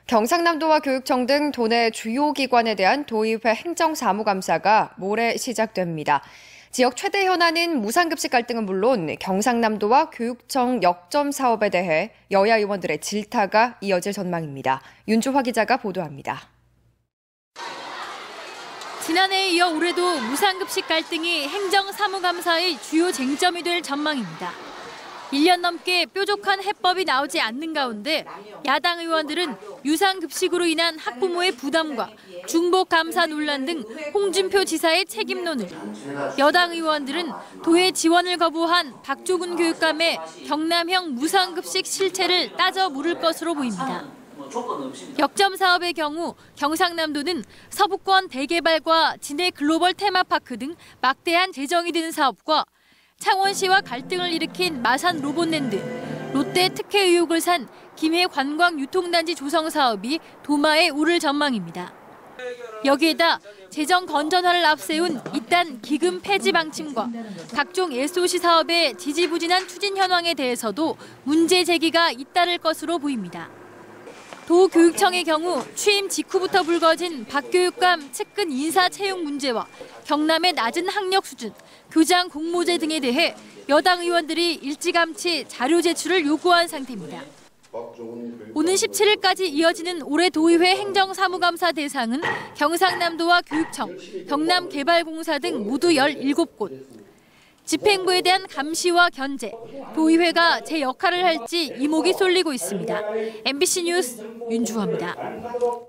경상남도와 교육청 등 도내 주요 기관에 대한 도의회 행정사무감사가 모레 시작됩니다. 지역 최대 현안인 무상급식 갈등은 물론 경상남도와 교육청 역점 사업에 대해 여야 의원들의 질타가 이어질 전망입니다. 윤주화 기자가 보도합니다. 지난해에 이어 올해도 무상급식 갈등이 행정사무감사의 주요 쟁점이 될 전망입니다. 1년 넘게 뾰족한 해법이 나오지 않는 가운데 야당 의원들은 유상급식으로 인한 학부모의 부담과 중복 감사 논란 등 홍준표 지사의 책임론을, 여당 의원들은 도의 지원을 거부한 박조근 교육감의 경남형 무상급식 실체를 따져 물을 것으로 보입니다. 역점 사업의 경우 경상남도는 서부권 대개발과 진해 글로벌 테마파크 등 막대한 재정이 드는 사업과 창원시와 갈등을 일으킨 마산 로봇랜드, 롯데 특혜 의혹을 산 김해 관광유통단지 조성 사업이 도마에 오를 전망입니다. 여기에다 재정 건전화를 앞세운 이딴 기금 폐지 방침과 각종 SOC 사업의 지지부진한 추진 현황에 대해서도 문제 제기가 잇따를 것으로 보입니다. 도교육청의 경우 취임 직후부터 불거진 박 교육감 측근 인사 채용 문제와 경남의 낮은 학력 수준, 교장 공모제 등에 대해 여당 의원들이 일찌감치 자료 제출을 요구한 상태입니다. 오는 17일까지 이어지는 올해 도의회 행정사무감사 대상은 경상남도와 교육청, 경남개발공사 등 모두 17곳. 집행부에 대한 감시와 견제, 도의회가 제 역할을 할지 이목이 쏠리고 있습니다. MBC 뉴스 윤주화입니다.